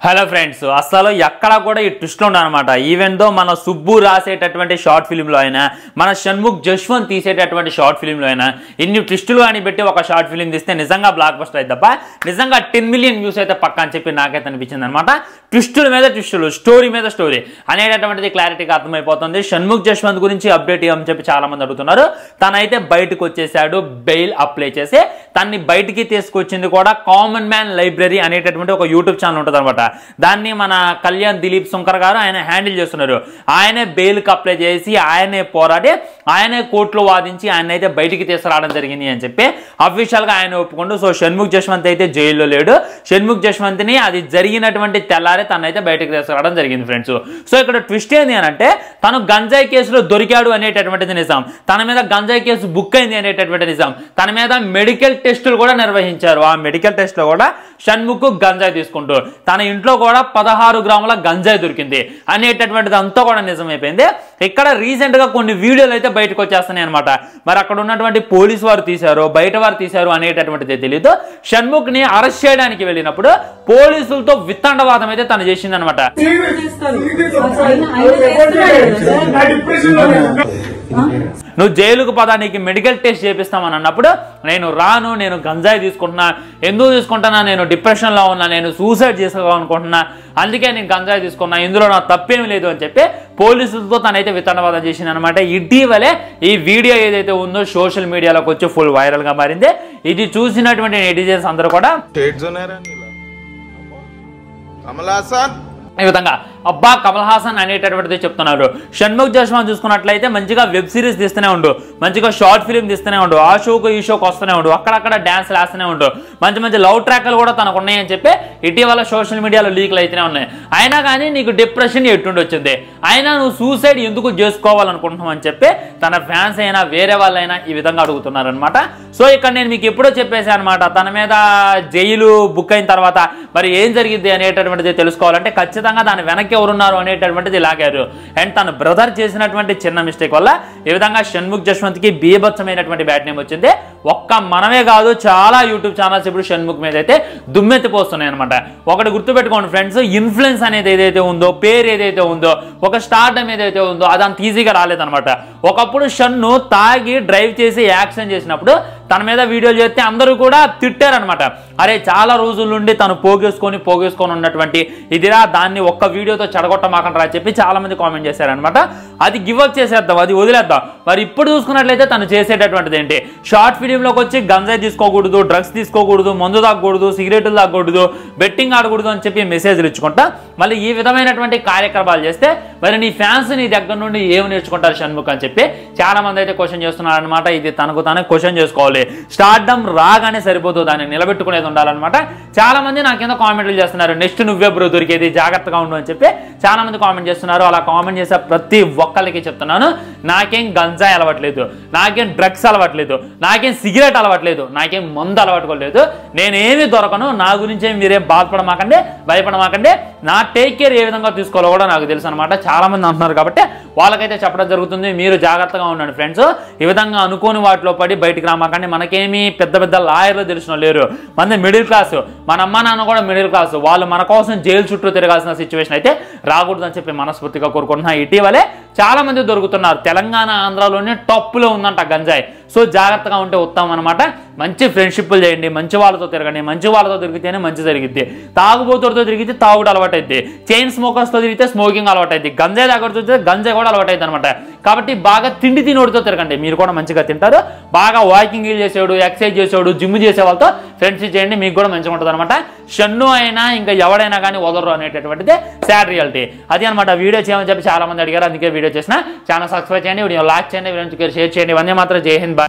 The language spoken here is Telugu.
హలో ఫ్రెండ్స్, అసలు ఎక్కడ కూడా ఈ ట్విస్ట్లు ఉండనమాట. ఈవెన్ దో మన సుబ్బు రాసేటటువంటి షార్ట్ ఫిలింలో అయినా, మన షణ్ముఖ్ జశ్వంత్ తీసేటటువంటి షార్ట్ ఫిలింలో అయినా ఇన్ని ట్విస్టులు అని పెట్టి ఒక షార్ట్ ఫిలిం తీస్తే నిజంగా బ్లాక్ బస్టర్ అయితే తప్ప నిజంగా 10 మిలియన్ వ్యూస్ అయితే పక్కా అని చెప్పి నాకైతే అనిపించింది అనమాట. ట్విస్టుల మీద ట్విస్టులు, స్టోరీ మీద స్టోరీ అనేటటువంటిది క్లారిటీగా అర్థమైపోతుంది. షణ్ముఖ్ జశ్వంత్ గురించి అప్డేట్ ఇవ్వమని చెప్పి చాలా మంది అడుగుతున్నారు. తనైతే బయటకు వచ్చేసాడు, బెయిల్ అప్లై చేసి తన్ని బయటికి తీసుకొచ్చింది కూడా కామన్ మ్యాన్ లైబ్రరీ అనేటటువంటి ఒక యూట్యూబ్ ఛానల్ ఉంటుంది అనమాట. దాన్ని మన కళ్యాణ్ దిలీప్ శంకర్ గారు ఆయన హ్యాండిల్ చేస్తున్నారు. ఆయనే బెయిల్కి అప్లై చేసి ఆయనే పోరాడి ఆయనే కోర్టులో వాదించి ఆయన అయితే బయటికి తీసుకురావడం జరిగింది అని చెప్పి అఫీషియల్గా ఆయన ఒప్పుకుంటూ. సో షణ్ముఖ్ జశ్వంత్ అయితే జైల్లో లేడు. షణ్ముఖ్ జశ్వంత్ని అది జరిగినటువంటి తెల్లారే తనైతే బయటకు తీసుకురావడం జరిగింది ఫ్రెండ్స్. సో ఇక్కడ ట్విస్ట్ ఏంది అని అంటే, తను గంజాయి కేసులో దొరికాడు అనేటటువంటిది నిజం, తన మీద గంజాయి కేసు బుక్ అయింది అనేటటువంటి నిజం, తన మీద మెడికల్ టెస్టులు కూడా నిర్వహించారు. ఆ మెడికల్ టెస్ట్ లో కూడా షణ్ముఖ్ గంజాయి తీసుకుంటూ తన ఇంట్లో కూడా 16 గ్రాముల గంజాయి దొరికింది అనేటటువంటిది అంతా కూడా నిజమైపోయింది. ఇక్కడ రీసెంట్ గా కొన్ని వీడియోలు అయితే బయటకు వచ్చేస్తున్నాయి అనమాట. మరి అక్కడ ఉన్నటువంటి పోలీసు వారు తీశారు, బయట వారు తీశారు అనేటటువంటిది తెలియదు. షణ్ముఖ్ ని అరెస్ట్ చేయడానికి వెళ్ళినప్పుడు పోలీసులతో విత్తండవాదం అయితే తను చేసింది అనమాట. నువ్వు జైలుకు పదా, నీకు మెడికల్ టెస్ట్ చేపిస్తామని అన్నప్పుడు నేను రాను, నేను గంజాయి తీసుకుంటున్నా, ఎందుకు తీసుకుంటున్నా, నేను డిప్రెషన్లో ఉన్నా, నేను సూసైడ్ చేసుకోవాలనుకుంటున్నా, అందుకే నేను గంజాయి తీసుకున్నా, ఇందులో నా తప్పేమీ లేదు అని చెప్పి పోలీసులతో తనైతే విత్తనవాదం చేసింది అనమాట. ఇటీవలే ఈ వీడియో ఏదైతే ఉందో సోషల్ మీడియాలోకి వచ్చి ఫుల్ వైరల్ గా మారింది. ఇది చూసినటువంటి నెటిజన్స్ అందరూ కూడా ఈ విధంగా అబ్బా కమల్ హాసన్ అనేటటువంటిది చెప్తున్నారు. షణ్ముఖ్ జశ్వంత్ చూసుకున్నట్లయితే మంచిగా వెబ్ సిరీస్ తీస్తూనే ఉండు, మంచిగా షార్ట్ ఫిలిం తీస్తూనే ఉండు, ఆ షోకు ఈ షోకి వస్తూనే ఉండు, అక్కడక్కడ డ్యాన్స్ వేస్తూనే ఉండు, మంచి మంచి లవ్ ట్రాక్లు కూడా తనకు ఉన్నాయని చెప్పి ఇటీవల సోషల్ మీడియాలో లీక్లు అయితేనే ఉన్నాయి. అయినా కానీ నీకు డిప్రెషన్ ఎట్టుండి వచ్చింది, అయినా నువ్వు సూసైడ్ ఎందుకు చేసుకోవాలనుకుంటున్నావు అని చెప్పి తన ఫ్యాన్స్ అయినా వేరే వాళ్ళైనా ఈ విధంగా అడుగుతున్నారు అనమాట. సో ఇక్కడ నేను మీకు ఎప్పుడో చెప్పేశాను అనమాట, తన మీద జైలు బుక్ అయిన తర్వాత మరి ఏం జరిగింది అనేటటువంటిది తెలుసుకోవాలంటే ఖచ్చితంగా దాని వెనక్కి ఎవరున్నారు అనేటటువంటిది లాగారు. అండ్ తన బ్రదర్ చేసినటువంటి చిన్న మిస్టేక్ వల్ల ఈ విధంగా షణ్ముఖ్ జశ్వంత్ కి బీభత్సమైనటువంటి బ్యాడ్ నేమ్ వచ్చింది. ఒక్క మనమే కాదు, చాలా యూట్యూబ్ ఛానల్స్ ఇప్పుడు షణ్ముఖ్ మీద అయితే దుమ్మెత్తిపోస్తున్నాయి అనమాట. ఒకటి గుర్తుపెట్టుకోండి ఫ్రెండ్స్, ఇన్ఫ్లుయెన్స్ అనేది ఏదైతే ఉందో, పేరు ఏదైతే ఉందో, ఒక స్టార్డమ్ ఏదైతే ఉందో అది అంత ఈజీగా రాలేదనమాట. ఒకప్పుడు షన్ను తాగి డ్రైవ్ చేసి యాక్సిడెంట్ చేసినప్పుడు తన మీద వీడియోలు చేస్తే అందరూ కూడా తిట్టారనమాట. అరే చాలా రోజుల నుండి తను పోగేసుకొని ఉన్నటువంటి ఇదిరా, దాన్ని ఒక్క వీడియోతో చెడగొట్టమాకంటారా అని చెప్పి చాలా మంది కామెంట్ చేశారనమాట. అది గివ్అప్ చేసేద్దాం, అది వదిలేద్దాం. మరి ఇప్పుడు చూసుకున్నట్లయితే తను చేసేటటువంటిది ఏంటి, షార్ట్ ఫిలింలోకి వచ్చి గంజాయి తీసుకోకూడదు, డ్రగ్స్ తీసుకోకూడదు, మందు తాగకూడదు, సిగరెట్లు తాగకూడదు, బెట్టింగ్ ఆడకూడదు అని చెప్పి మెసేజ్లు ఇచ్చుకుంటా మళ్ళీ ఈ విధమైనటువంటి కార్యక్రమాలు చేస్తే మరి నీ ఫ్యాన్స్ నీ దగ్గర నుండి ఏమి నేర్చుకుంటారు షణ్ముఖ్ అని చెప్పి చాలా మంది అయితే క్వశ్చన్ చేస్తున్నారు అనమాట. ఇది తనకు తానే క్వశ్చన్ చేసుకోవాలి. స్టార్డమ్ రాగానే సరిపోదు, దాన్ని నిలబెట్టుకునేది ఉండాలన్నమాట. చాలా మంది నా కింద కామెంట్లు చేస్తున్నారు, నెక్స్ట్ నువ్వే బ్రో దొరికేది, జాగ్రత్తగా ఉండు అని చెప్పి చాలా మంది కామెంట్ చేస్తున్నారు. అలా కామెంట్ చేసే ప్రతి ఒక్కరికి చెప్తున్నాను, నాకేం గంజాయి అలవట్లేదు, నాకేం డ్రగ్స్ అలవట్లేదు, నాకేం సిగరెట్ అలవట్లేదు, నాకేం మందు అలవాటుకోలేదు, నేనేమి దొరకను, నా గురించి మీరేం బాధపడమాకండి, భయపడమాకండి, నా టేక్ కేర్ ఏ విధంగా తీసుకోవాలో కూడా నాకు తెలుసు అనమాట. చాలా మంది అంటున్నారు కాబట్టి వాళ్ళకైతే చెప్పడం జరుగుతుంది, మీరు జాగ్రత్తగా ఉండండి ఫ్రెండ్స్. ఈ విధంగా అనుకోని వాటిలో పడి బయటికి రామాకండి. మనకేమి పెద్ద పెద్ద లాయర్లు తెలిసిన లేరు, మన మిడిల్ క్లాస్, మన అమ్మ నాన్న కూడా మిడిల్ క్లాస్, వాళ్ళు మన కోసం జైలు చుట్టూ తిరగాల్సిన సిచ్యువేషన్ అయితే రాకూడదని చెప్పి మనస్ఫూర్తిగా కోరుకుంటున్నా. ఇటీవలే చాలా మంది దొరుకుతున్నారు, తెలంగాణ ఆంధ్రాలోనే టాప్లో ఉందంట గంజాయి. సో జాగ్రత్తగా ఉంటే ఉత్తమం అనమాట. మంచి ఫ్రెండ్షిప్లు చేయండి, మంచి వాళ్ళతో తిరగండి, మంచి వాళ్ళతో తిరిగితేనే మంచి జరిగిద్ది. తాగుబోతులతో తిరిగితే తాగుడు అలవాటైద్ది, చైన్ స్మోకర్స్తో తిరిగితే స్మోకింగ్ అలవాటైద్ది, గంజాయి తాగుడుతో గంజాయి కూడా అలవాటైద్ది అనమాట. కాబట్టి బాగా తిండి తినోడితో తిరగండి, మీరు కూడా మంచిగా తింటారు. బాగా వాకింగ్ చేసేవాడు, ఎక్సర్సైజ్ చేసేవాడు, జిమ్ చేసే వాళ్ళతో ఫ్రెండ్షిప్ చేయండి, మీకు కూడా మంచిగా ఉంటుంది అనమాట. షన్ను అయినా ఇంకా ఎవడైనా కానీ వదలరు అనేటటువంటిది సాడ్ రియాలిటీ. అది అనమాట. వీడియో చేయమని చెప్పి చాలా మంది అడిగారు, అందుకే వీడియో చేసిన. ఛానల్ సబ్స్క్రైబ్ చేయండి, వీడియో లైక్ చేయండి, వీడియో షేర్ చేయండి. ఇవన్నీ మాత్రం జై హింద్.